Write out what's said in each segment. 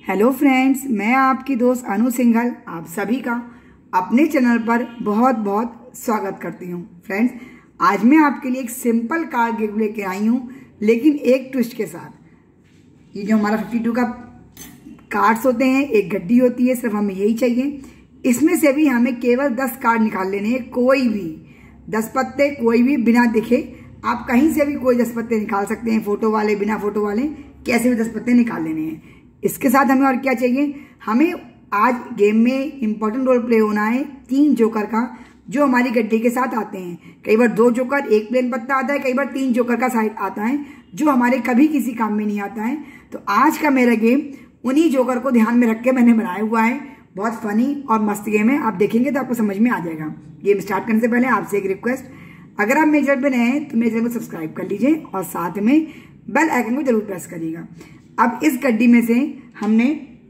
Hello friends, मैं आपकी दोस्त अनु सिंघल आप सभी का अपने चैनल पर बहुत बहुत स्वागत करती हूँ। फ्रेंड्स, आज मैं आपके लिए एक सिंपल कार्ड गेम लेके आई हूँ, लेकिन एक ट्विस्ट के साथ। ये जो हमारा 52 का कार्ड्स होते हैं, एक गड्डी होती है, सिर्फ हमें यही चाहिए। इसमें से भी हमें केवल 10 कार्ड निकाल लेने हैं, कोई भी 10 पत्ते, कोई भी बिना दिखे। आप कहीं से भी कोई 10 पत्ते निकाल सकते हैं, फोटो वाले, बिना फोटो वाले, कैसे भी 10 पत्ते निकाल लेने हैं। इसके साथ हमें और क्या चाहिए, हमें आज गेम में इंपॉर्टेंट रोल प्ले होना है 3 जोकर का, जो हमारी गड्डी के साथ आते हैं। कई बार 2 जोकर, 1 प्लेन पत्ता आता है, कई बार 3 जोकर का साइड आता है, जो हमारे कभी किसी काम में नहीं आता है। तो आज का मेरा गेम उन्हीं जोकर को ध्यान में रख के मैंने बनाया हुआ है। बहुत फनी और मस्त गेम है, आप देखेंगे तो आपको समझ में आ जाएगा। गेम स्टार्ट करने से पहले आपसे एक रिक्वेस्ट, अगर आप मेरे चैनल पर नए हैं तो मेरे चैनल को सब्सक्राइब कर लीजिए और साथ में बेल आइकन को जरूर प्रेस करिएगा। अब इस गड्डी में से हमने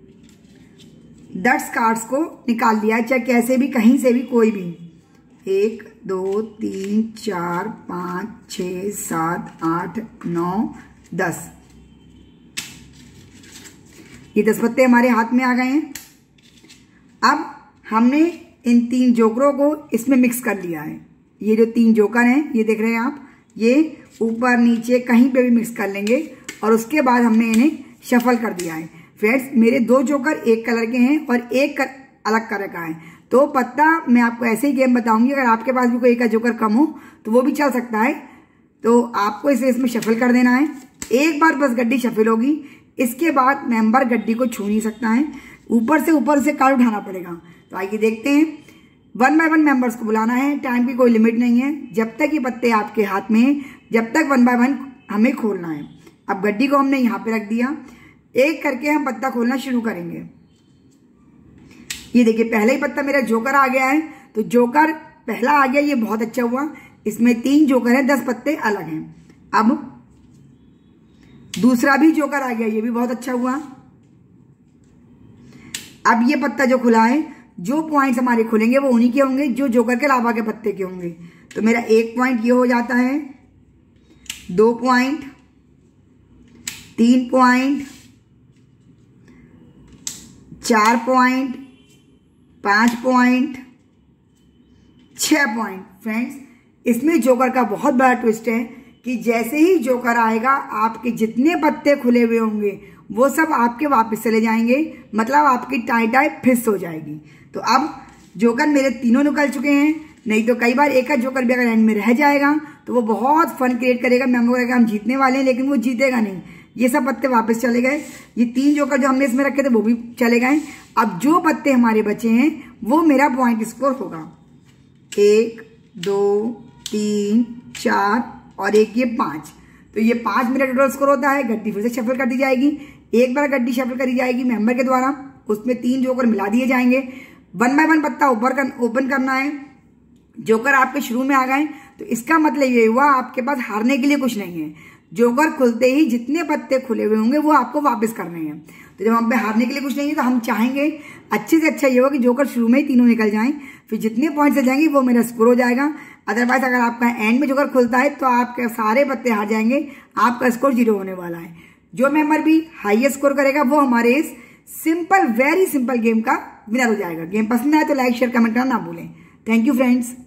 10 कार्ड्स को निकाल लिया है, चाहे कैसे भी, कहीं से भी, कोई भी। 1 2 3 4 5 6 7 8 9 10। ये 10 पत्ते हमारे हाथ में आ गए हैं। अब हमने इन 3 जोकरों को इसमें मिक्स कर लिया है। ये जो 3 जोकर हैं, ये देख रहे हैं आप, ये ऊपर नीचे कहीं पे भी मिक्स कर लेंगे और उसके बाद हमने इन्हें शफल कर दिया है। फ्रेंड्स, मेरे 2 जोकर एक कलर के हैं और एक अलग कलर का है। तो पत्ता मैं आपको ऐसे ही गेम बताऊंगी, अगर आपके पास भी कोई एक जोकर कम हो तो वो भी चल सकता है। तो आपको इसे इसमें शफल कर देना है। एक बार बस गड्डी शफल होगी, इसके बाद मेंबर गड्डी को छू नहीं सकता है, ऊपर से कार्ड उठाना पड़ेगा। तो आइए देखते हैं। 1 बाय 1 मेंबर्स को बुलाना है, टाइम की कोई लिमिट नहीं है। जब तक ये पत्ते आपके हाथ में हैं, जब तक 1 बाय 1 हमें खोलना है। अब गड्डी को हमने यहाँ पे रख दिया, एक करके हम पत्ता खोलना शुरू करेंगे। ये देखिए, पहले ही पत्ता मेरा जोकर आ गया है, तो जोकर पहला आ गया, ये बहुत अच्छा हुआ। इसमें 3 जोकर है, 10 पत्ते अलग हैं। अब दूसरा भी जोकर आ गया, ये भी बहुत अच्छा हुआ। अब ये पत्ता जो खुला है, जो पॉइंट्स हमारे खुलेंगे वो उन्हीं के होंगे जो जोकर के अलावा के पत्ते के होंगे। तो मेरा 1 पॉइंट ये हो जाता है, 2 point, 3 point, 4 point, 5 point, 6 point. Friends, इसमें जोकर का बहुत बड़ा ट्विस्ट है कि जैसे ही जोकर आएगा, आपके जितने पत्ते खुले हुए होंगे वो सब आपके वापस चले जाएंगे, मतलब आपकी टाई फिक्स हो जाएगी। तो अब जोकर मेरे तीनों निकल चुके हैं। नहीं तो कई बार एक का जोकर भी अगर एंड में रह जाएगा तो वो बहुत फन क्रिएट करेगा, मेमो करेगा हम जीतने वाले हैं, लेकिन वो जीतेगा नहीं। ये सब पत्ते वापस चले गए। ये 3 जोकर जो हमने इसमें रखे थे वो भी चले गए। अब जो पत्ते हमारे बचे हैं वो मेरा पॉइंट स्कोर होगा। 1 2 3 4 और एक ये 5। तो ये 5 मेरा टोटल स्कोर होता है। गड्डी फिर से शफल कर दी जाएगी। एक बार गड्डी शफल करी जाएगी मेंबर के द्वारा, उसमें 3 जोकर मिला दिए जाएंगे। 1 बाय 1 पत्ता ओपन करना है। जोकर आपके शुरू में आ गए, तो इसका मतलब ये हुआ आपके पास हारने के लिए कुछ नहीं है। जोकर खुलते ही जितने पत्ते खुले हुए होंगे वो आपको वापस करने हैं। तो जब हम पे हारने के लिए कुछ नहीं है, तो हम चाहेंगे अच्छे से अच्छा ये होगा कि जोकर शुरू में ही तीनों निकल जाएं, फिर जितने पॉइंट से जाएंगे वो मेरा स्कोर हो जाएगा। अदरवाइज अगर आपका एंड में जोकर खुलता है तो आपके सारे पत्ते हार जाएंगे, आपका स्कोर 0 होने वाला है। जो मेंबर भी हाईएस्ट स्कोर करेगा वो हमारे इस सिंपल, वेरी सिंपल गेम का विनर हो जाएगा। गेम पसंद आए तो लाइक, शेयर, कमेंट करना ना भूलें। Thank you friends.